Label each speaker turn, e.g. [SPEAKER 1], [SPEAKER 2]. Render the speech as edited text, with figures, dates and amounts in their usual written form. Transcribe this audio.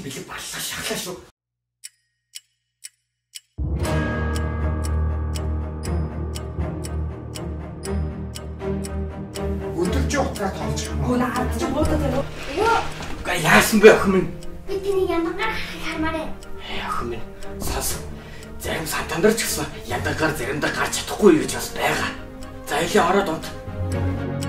[SPEAKER 1] бэлэг барлаа шахлаа шүү.
[SPEAKER 2] Өдөрч утраа тоолж юм.
[SPEAKER 3] Гүн хаад чи буудаа тэр. Йоо.
[SPEAKER 1] Га яасан бэ охин минь?
[SPEAKER 3] Би тэнийг яндагаар хармаарэ.
[SPEAKER 1] Охин минь сонс. Зарим сантандар ч гэсэн яндагаар заримдаа гарч чадахгүй юу гэж бас байгаа. За ихе ороод унт.